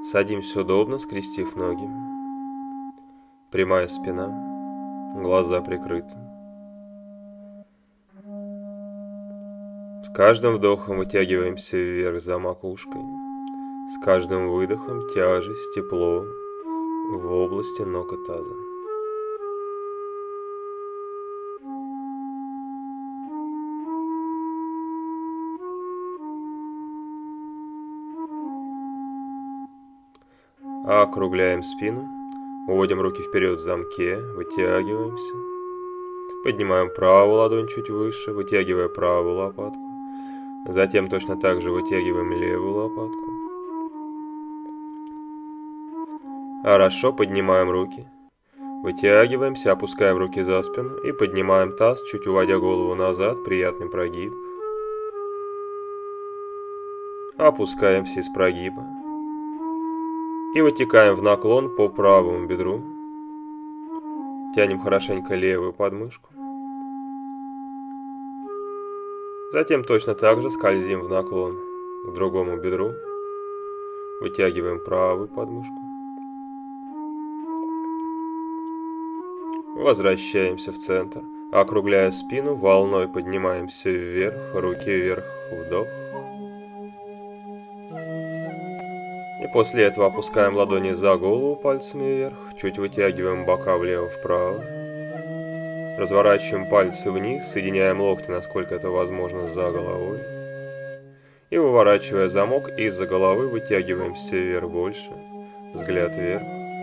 Садимся удобно, скрестив ноги. Прямая спина, глаза прикрыты. С каждым вдохом вытягиваемся вверх за макушкой. С каждым выдохом тяжесть, тепло в области ног и таза. Округляем спину, уводим руки вперед в замке, вытягиваемся. Поднимаем правую ладонь чуть выше, вытягивая правую лопатку. Затем точно так же вытягиваем левую лопатку. Хорошо, поднимаем руки. Вытягиваемся, опускаем руки за спину и поднимаем таз, чуть уводя голову назад, приятный прогиб. Опускаемся из прогиба. И вытекаем в наклон по правому бедру. Тянем хорошенько левую подмышку. Затем точно так же скользим в наклон к другому бедру. Вытягиваем правую подмышку. Возвращаемся в центр. Округляя спину, волной поднимаемся вверх, руки вверх, вдох. И после этого опускаем ладони за голову пальцами вверх, чуть вытягиваем бока влево-вправо. Разворачиваем пальцы вниз, соединяем локти, насколько это возможно, за головой. И выворачивая замок, из-за головы вытягиваемся вверх больше, взгляд вверх.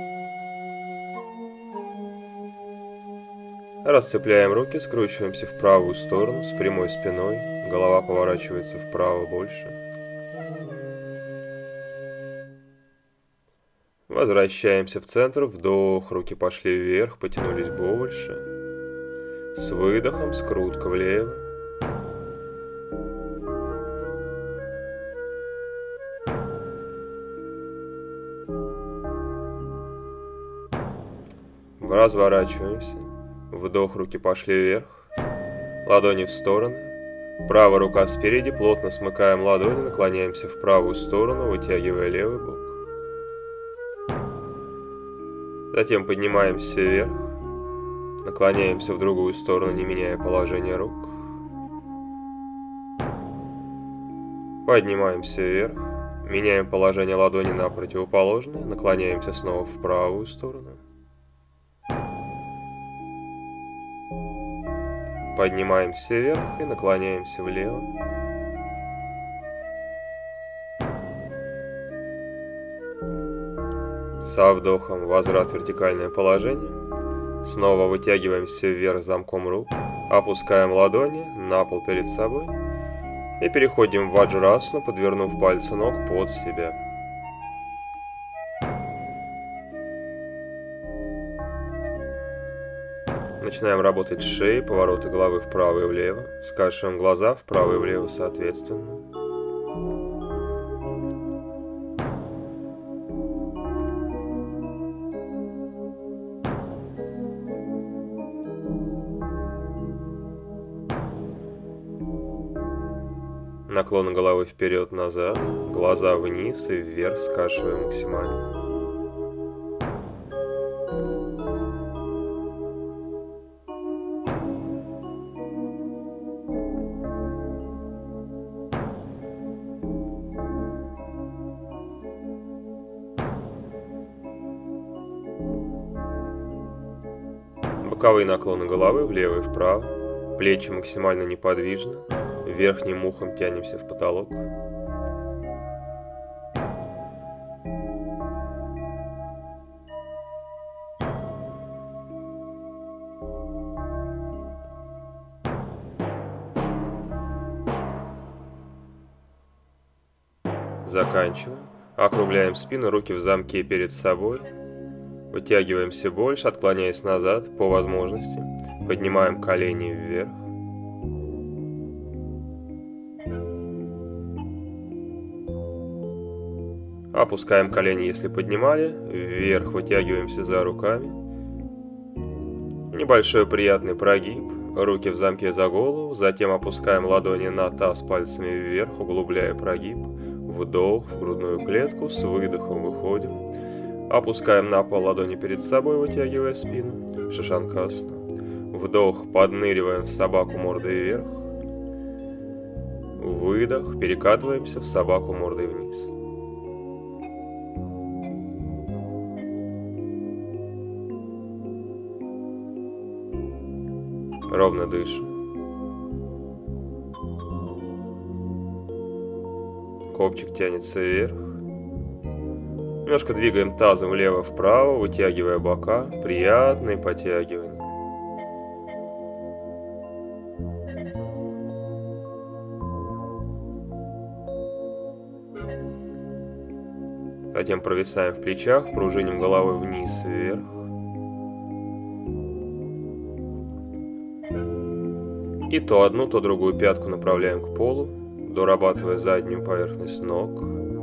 Расцепляем руки, скручиваемся в правую сторону с прямой спиной, голова поворачивается вправо больше. Возвращаемся в центр, вдох, руки пошли вверх, потянулись больше. С выдохом, скрутка влево. Разворачиваемся. Вдох, руки пошли вверх. Ладони в стороны. Правая рука спереди, плотно смыкаем ладони, наклоняемся в правую сторону, вытягивая левый бок. Затем поднимаемся вверх. Наклоняемся в другую сторону, не меняя положение рук. Поднимаемся вверх. Меняем положение ладони на противоположное. Наклоняемся снова в правую сторону. Поднимаемся вверх и наклоняемся влево. Со вдохом возврат в вертикальное положение. Снова вытягиваемся вверх замком рук. Опускаем ладони на пол перед собой. И переходим в ваджрасану, подвернув пальцы ног под себя. Начинаем работать с шеей, повороты головы вправо и влево. Скашиваем глаза вправо и влево соответственно. Наклон головы вперед-назад, глаза вниз и вверх, скашиваем максимально. Боковые наклоны головы влево и вправо, плечи максимально неподвижны, верхним ухом тянемся в потолок. Заканчиваем. Округляем спину, руки в замке перед собой. Вытягиваемся больше, отклоняясь назад по возможности. Поднимаем колени вверх. Опускаем колени, если поднимали. Вверх вытягиваемся за руками. Небольшой приятный прогиб. Руки в замке за голову. Затем опускаем ладони на таз пальцами вверх, углубляя прогиб. вдох в грудную клетку, с выдохом выходим. Опускаем на пол ладони перед собой, вытягивая спину, шишанкасана. Вдох, подныриваем в собаку мордой вверх. Выдох, перекатываемся в собаку мордой вниз. Ровно дышим. Копчик тянется вверх. Немножко двигаем тазом влево-вправо, вытягивая бока. Приятные подтягивания. Затем провисаем в плечах, пружиним головой вниз-вверх. И то одну, то другую пятку направляем к полу, дорабатывая заднюю поверхность ног.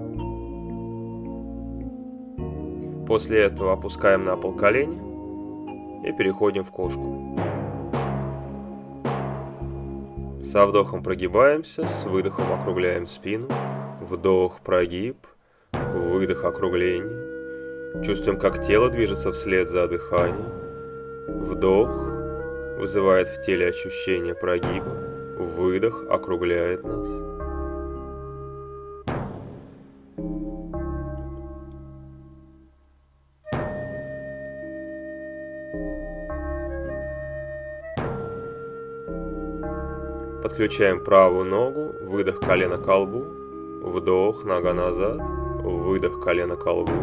После этого опускаем на пол колени и переходим в кошку. Со вдохом прогибаемся, с выдохом округляем спину. Вдох, прогиб. Выдох, округление. Чувствуем, как тело движется вслед за дыханием. Вдох вызывает в теле ощущение прогиба. Выдох округляет нас. Подключаем правую ногу. Выдох, колено к колбу. Вдох, нога назад. Выдох, колено к колбу.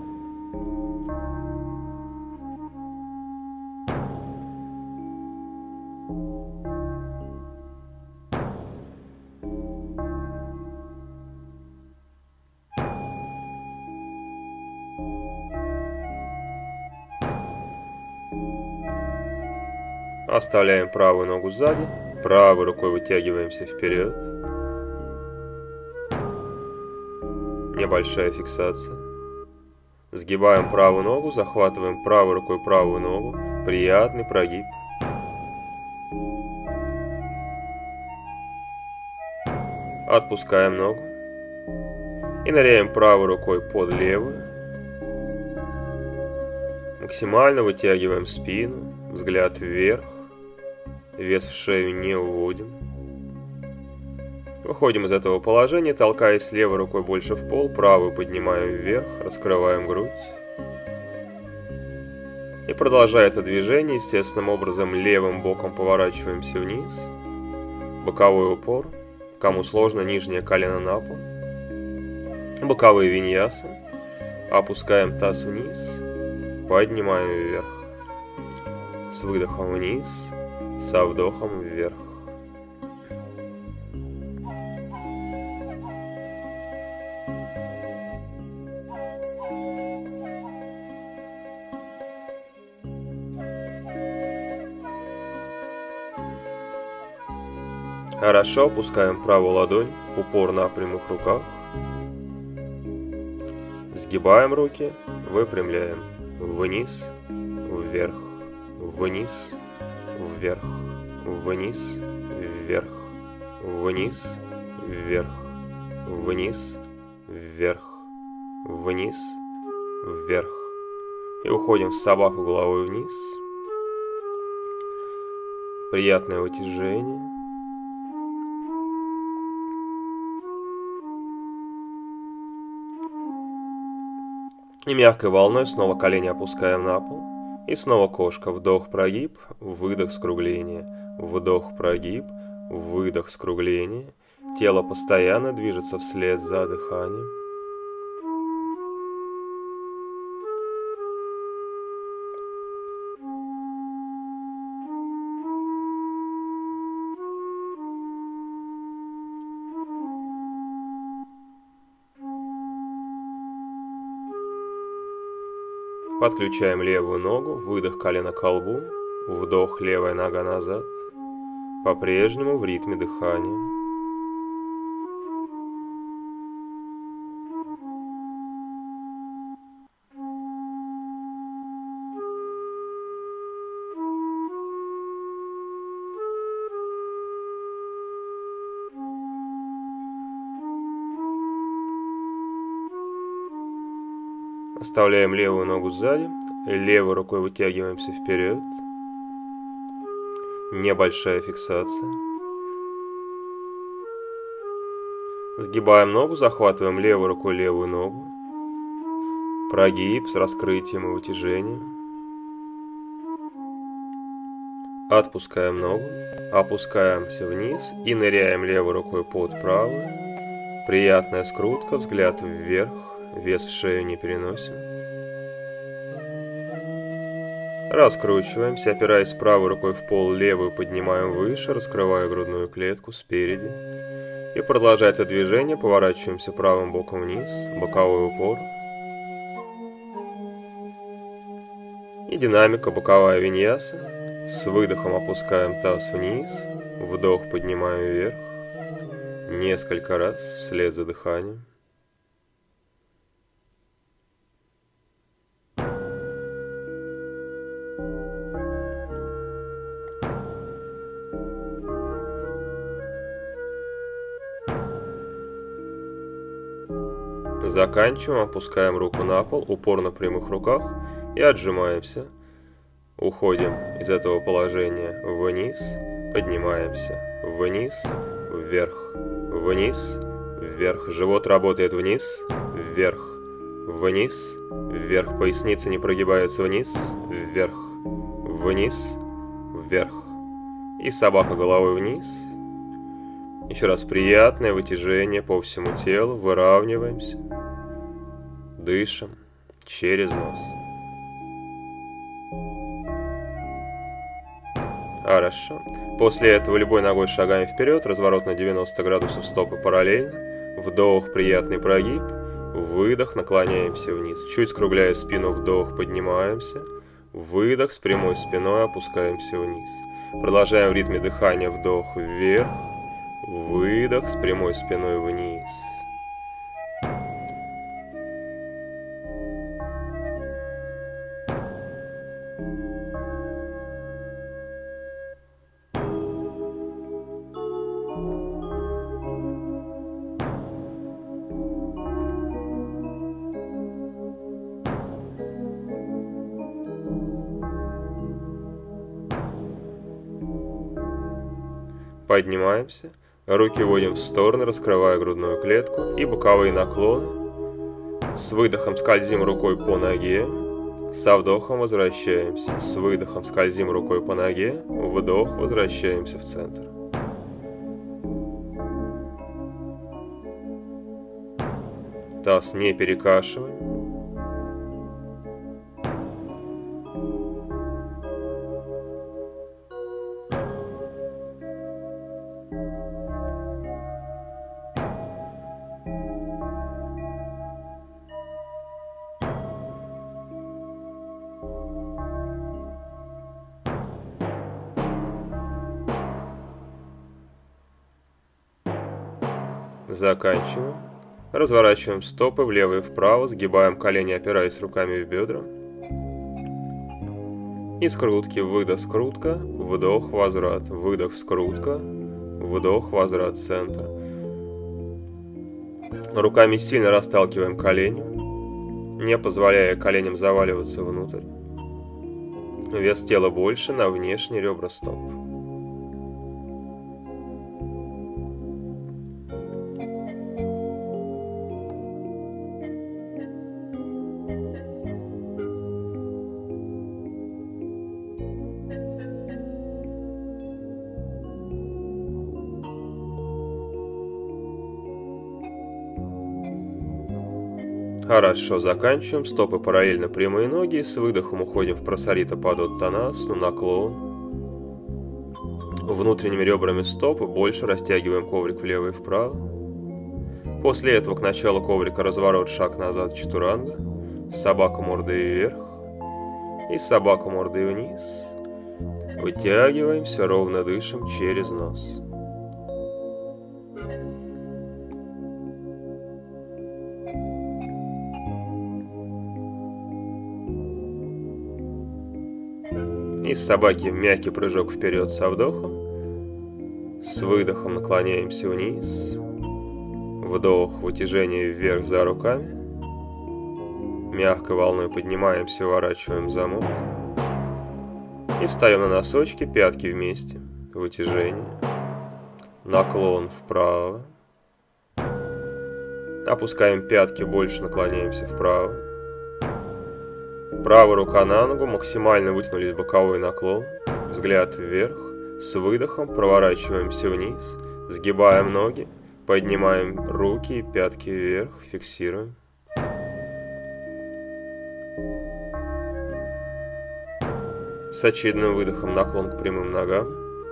Оставляем правую ногу сзади. Правой рукой вытягиваемся вперед. Небольшая фиксация. Сгибаем правую ногу, захватываем правой рукой правую ногу. Приятный прогиб. Отпускаем ногу. И ныряем правой рукой под левую. Максимально вытягиваем спину, взгляд вверх. Вес в шею не уводим. Выходим из этого положения, толкаясь левой рукой больше в пол, правую поднимаем вверх, раскрываем грудь. И продолжая это движение, естественным образом левым боком поворачиваемся вниз. Боковой упор. Кому сложно, нижнее колено на пол. Боковые виньясы. Опускаем таз вниз, поднимаем вверх. С выдохом вниз, со вдохом вверх. Хорошо, опускаем правую ладонь, упор на прямых руках. Сгибаем руки, выпрямляем. Вниз, вверх, вниз, вверх, вниз, вверх, вниз, вверх, вниз, вверх, вниз, вверх. И уходим в собаку головой вниз. Приятное вытяжение. И мягкой волной снова колени опускаем на пол. И снова кошка. Вдох, прогиб, выдох, скругление. Вдох, прогиб, выдох, скругление. Тело постоянно движется вслед за дыханием. Подключаем левую ногу, выдох колено к колбу, вдох левая нога назад, по-прежнему в ритме дыхания. Оставляем левую ногу сзади, левой рукой вытягиваемся вперед. Небольшая фиксация. Сгибаем ногу, захватываем левой рукой левую ногу. Прогиб с раскрытием и вытяжением. Отпускаем ногу, опускаемся вниз и ныряем левой рукой под правую. Приятная скрутка, взгляд вверх, вес в шею не переносим. Раскручиваемся, опираясь правой рукой в пол, левую поднимаем выше, раскрывая грудную клетку спереди. И продолжая это движение, поворачиваемся правым боком вниз, боковой упор. И динамика боковая виньяса. С выдохом опускаем таз вниз, вдох поднимаем вверх. Несколько раз вслед за дыханием. Заканчиваем, опускаем руку на пол, упор на прямых руках и отжимаемся. Уходим из этого положения вниз, поднимаемся, вниз, вверх, вниз, вверх. Живот работает вниз, вверх, вниз, вверх. Поясница не прогибается вниз, вверх, вниз, вверх. И собака головой вниз. Еще раз приятное вытяжение по всему телу, выравниваемся. Дышим через нос. Хорошо. После этого любой ногой шагаем вперед, разворот на 90 градусов, стопы параллельно. Вдох, приятный прогиб. Выдох, наклоняемся вниз. Чуть скругляя спину, вдох, поднимаемся. Выдох, с прямой спиной опускаемся вниз. Продолжаем в ритме дыхания. Вдох вверх. Выдох, с прямой спиной вниз. Поднимаемся, руки вводим в стороны, раскрывая грудную клетку и боковые наклоны. С выдохом скользим рукой по ноге, со вдохом возвращаемся. С выдохом скользим рукой по ноге, вдох, возвращаемся в центр. Таз не перекашиваем. Заканчиваем. Разворачиваем стопы влево и вправо, сгибаем колени, опираясь руками в бедра. И скрутки. Выдох, скрутка, вдох, возврат. Выдох, скрутка, вдох, возврат, центр. Руками сильно расталкиваем колени, не позволяя коленям заваливаться внутрь. Вес тела больше на внешние ребра стоп. Хорошо, заканчиваем. Стопы параллельно, прямые ноги. С выдохом уходим в прасарита падоттанасану, наклон. Внутренними ребрами стоп больше растягиваем коврик влево и вправо. После этого к началу коврика разворот, шаг назад, чатуранга. Собака мордой вверх. И собака мордой вниз. Вытягиваемся, ровно дышим через нос. Из собаки мягкий прыжок вперед со вдохом. С выдохом наклоняемся вниз. Вдох, вытяжение вверх за руками. мягкой волной поднимаемся, выворачиваем замок. И встаем на носочки, пятки вместе, вытяжение. Наклон вправо. Опускаем пятки, больше наклоняемся вправо. Правая рука на ногу, максимально вытянулись, боковой наклон. Взгляд вверх. С выдохом проворачиваемся вниз. Сгибаем ноги. Поднимаем руки и пятки вверх. Фиксируем. С очередным выдохом наклон к прямым ногам.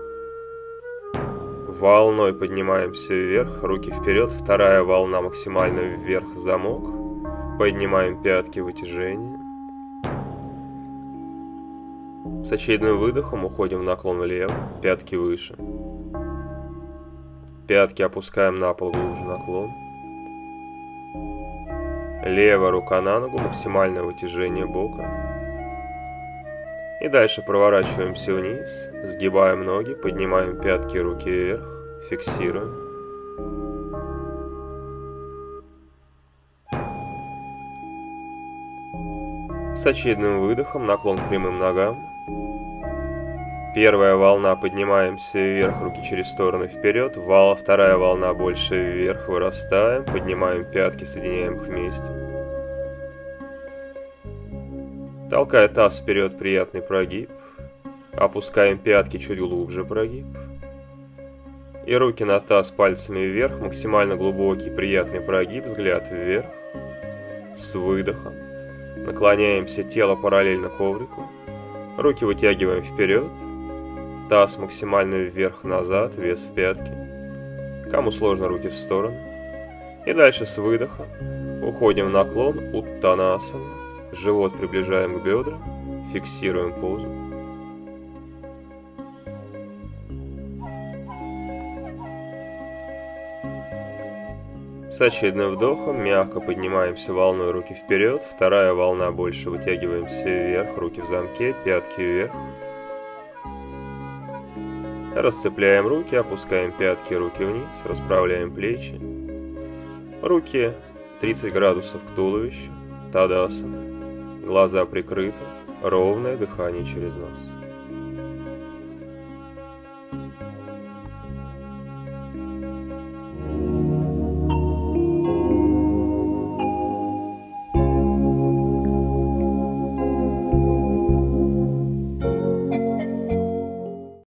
Волной поднимаемся вверх, руки вперед. Вторая волна максимально вверх, замок. Поднимаем пятки, вытяжение. С очередным выдохом уходим в наклон влево, пятки выше. Пятки опускаем на пол, глубже наклон. Левая рука на ногу, максимальное вытяжение бока. И дальше проворачиваемся вниз, сгибаем ноги, поднимаем пятки, руки вверх, фиксируем. С очередным выдохом наклон к прямым ногам. Первая волна, поднимаемся вверх, руки через стороны вперед. Вторая волна, больше вверх, вырастаем, поднимаем пятки, соединяем их вместе. Толкая таз вперед, приятный прогиб. Опускаем пятки, чуть глубже прогиб. И руки на таз, пальцами вверх, максимально глубокий, приятный прогиб, взгляд вверх. С выдохом. Наклоняемся, тело параллельно коврику. Руки вытягиваем вперед. Таз максимально вверх-назад, вес в пятки. Кому сложно, руки в сторону. И дальше с выдохом уходим в наклон, уттанасана. Живот приближаем к бедрам, фиксируем позу. С очередным вдохом мягко поднимаемся волной, руки вперед. Вторая волна, больше вытягиваемся вверх, руки в замке, пятки вверх. Расцепляем руки, опускаем пятки, руки вниз, расправляем плечи. Руки 30 градусов к туловищу, тадасана. Глаза прикрыты, ровное дыхание через нос.